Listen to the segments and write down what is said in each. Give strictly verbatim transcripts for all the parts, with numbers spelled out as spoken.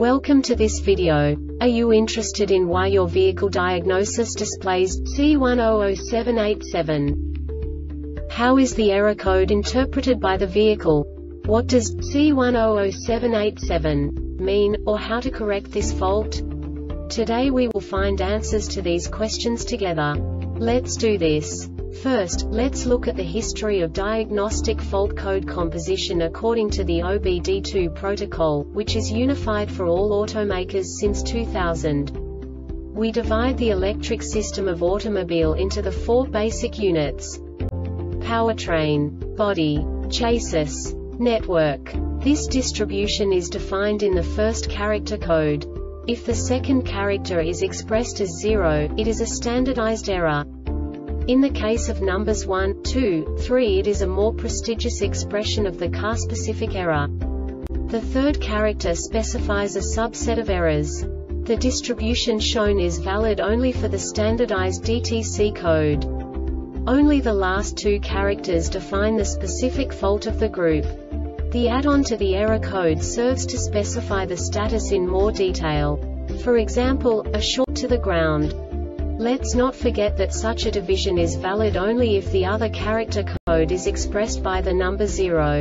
Welcome to this video. Are you interested in why your vehicle diagnosis displays C one zero zero seven eight seven? How is the error code interpreted by the vehicle? What does C one zero zero seven eight seven mean, or how to correct this fault? Today we will find answers to these questions together. Let's do this. First, let's look at the history of diagnostic fault code composition according to the O B D two protocol, which is unified for all automakers since two thousand. We divide the electric system of automobile into the four basic units: powertrain, body, chassis, network. This distribution is defined in the first character code. If the second character is expressed as zero, it is a standardized error. In the case of numbers one, two, three, it is a more prestigious expression of the car-specific error. The third character specifies a subset of errors. The distribution shown is valid only for the standardized D T C code. Only the last two characters define the specific fault of the group. The add-on to the error code serves to specify the status in more detail. For example, a short to the ground. Let's not forget that such a division is valid only if the other character code is expressed by the number zero.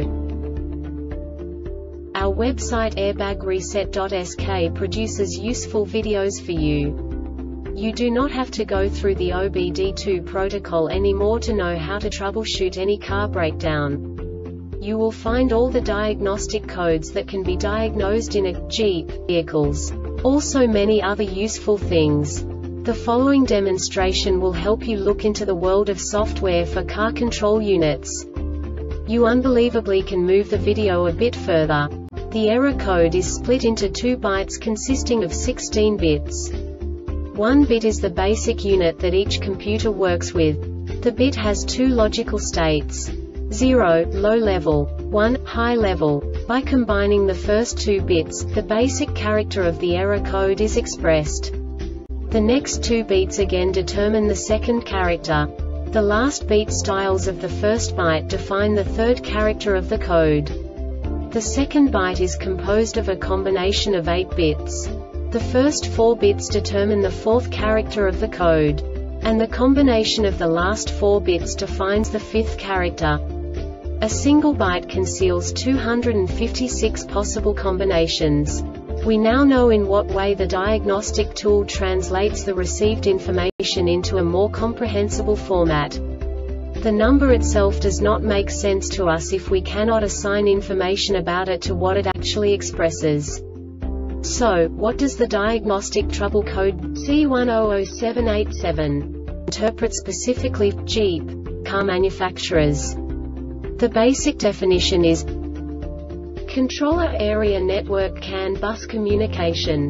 Our website airbag reset dot S K produces useful videos for you. You do not have to go through the O B D two protocol anymore to know how to troubleshoot any car breakdown. You will find all the diagnostic codes that can be diagnosed in a Jeep vehicles. Also many other useful things. The following demonstration will help you look into the world of software for car control units. You unbelievably can move the video a bit further. The error code is split into two bytes consisting of sixteen bits. One bit is the basic unit that each computer works with. The bit has two logical states: zero, low level, one, high level. By combining the first two bits, the basic character of the error code is expressed. The next two beats again determine the second character. The last beat styles of the first byte define the third character of the code. The second byte is composed of a combination of eight bits. The first four bits determine the fourth character of the code. And the combination of the last four bits defines the fifth character. A single byte conceals two hundred fifty-six possible combinations. We now know in what way the diagnostic tool translates the received information into a more comprehensible format. The number itself does not make sense to us if we cannot assign information about it to what it actually expresses. So, what does the diagnostic trouble code C one zero zero seven eight seven interpret specifically for Jeep car manufacturers? The basic definition is Controller Area Network C A N bus communication.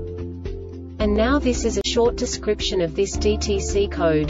And now this is a short description of this D T C code.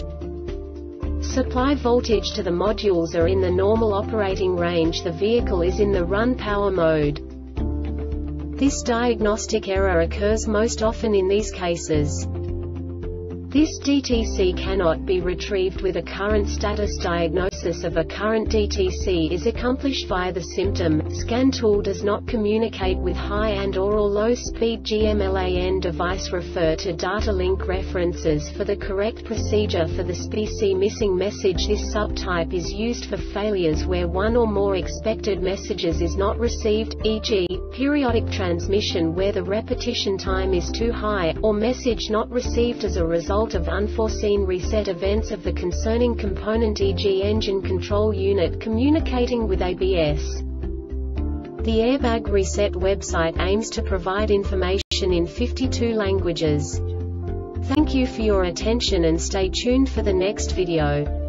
Supply voltage to the modules are in the normal operating range. The vehicle is in the run power mode. This diagnostic error occurs most often in these cases. This D T C cannot be retrieved with a current status. Diagnosis of a current D T C is accomplished via the symptom. Scan tool does not communicate with high and or, or low speed G M LAN device. Refer to data link references for the correct procedure for the S P C missing message. This subtype is used for failures where one or more expected messages is not received, for example, periodic transmission where the repetition time is too high, or message not received as a result of unforeseen reset events of the concerning component, for example engine control unit communicating with A B S. The Airbag Reset website aims to provide information in fifty-two languages. Thank you for your attention and stay tuned for the next video.